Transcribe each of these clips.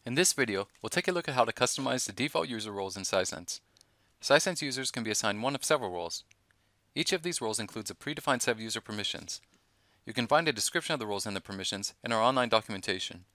In this video, we'll take a look at how to customize the default user roles in Sisense. Sisense users can be assigned one of several roles. Each of these roles includes a predefined set of user permissions. You can find a description of the roles and the permissions in our online documentation.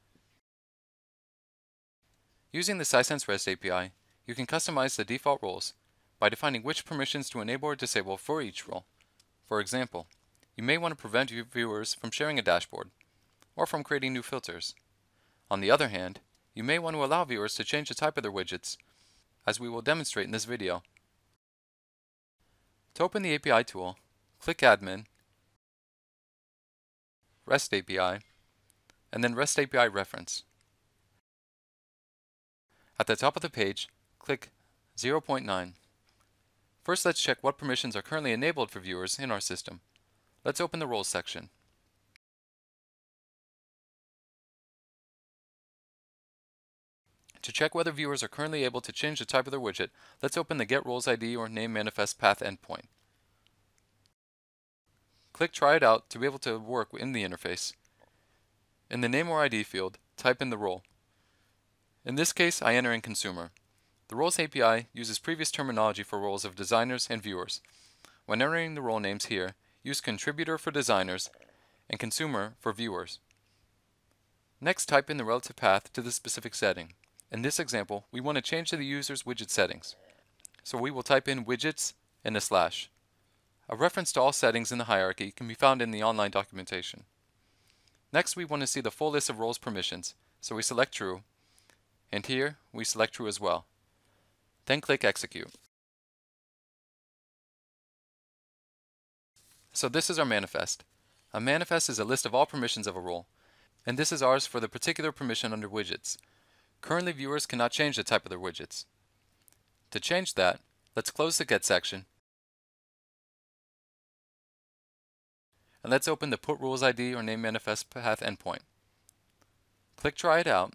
Using the Sisense REST API, you can customize the default roles by defining which permissions to enable or disable for each role. For example, you may want to prevent viewers from sharing a dashboard or from creating new filters. On the other hand, you may want to allow viewers to change the type of their widgets, as we will demonstrate in this video. To open the API tool, click Admin, REST API, and then REST API Reference. At the top of the page, click 0.9. First, let's check what permissions are currently enabled for viewers in our system. Let's open the Roles section. To check whether viewers are currently able to change the type of their widget, let's open the Get Roles ID or Name Manifest Path endpoint. Click Try It Out to be able to work in the interface. In the Name or ID field, type in the role. In this case, I enter in Consumer. The Roles API uses previous terminology for roles of designers and viewers. When entering the role names here, use Contributor for designers and Consumer for viewers. Next, type in the relative path to the specific setting. In this example, we want to change the user's widget settings. So we will type in widgets and a slash. A reference to all settings in the hierarchy can be found in the online documentation. Next, we want to see the full list of roles permissions, so we select True, and here we select True as well. Then click Execute. So this is our manifest. A manifest is a list of all permissions of a role, and this is ours for the particular permission under widgets. Currently, viewers cannot change the type of their widgets. To change that, let's close the Get section, and let's open the Put Rules ID or Name Manifest Path endpoint. Click Try It Out.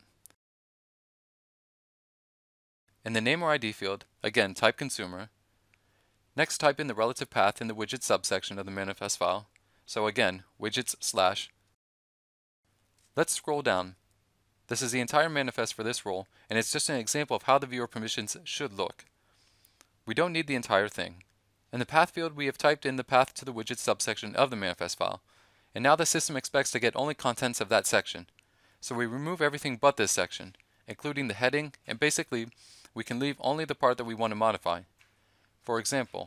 In the Name or ID field, again type Consumer. Next, type in the relative path in the widget subsection of the manifest file. So again, widgets slash. Let's scroll down. This is the entire manifest for this role, and it's just an example of how the viewer permissions should look. We don't need the entire thing. In the path field, we have typed in the path to the widget subsection of the manifest file, and now the system expects to get only contents of that section. So we remove everything but this section, including the heading, and basically, we can leave only the part that we want to modify. For example,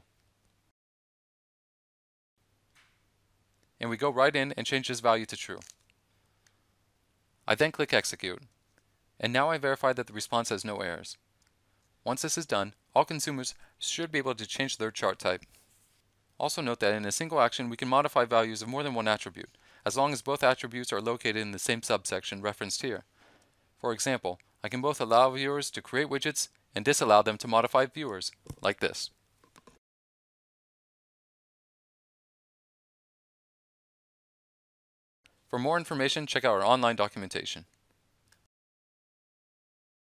and we go right in and change this value to true. I then click Execute, and now I verify that the response has no errors. Once this is done, all consumers should be able to change their chart type. Also note that in a single action we can modify values of more than one attribute, as long as both attributes are located in the same subsection referenced here. For example, I can both allow viewers to create widgets and disallow them to modify viewers, like this. For more information, check out our online documentation.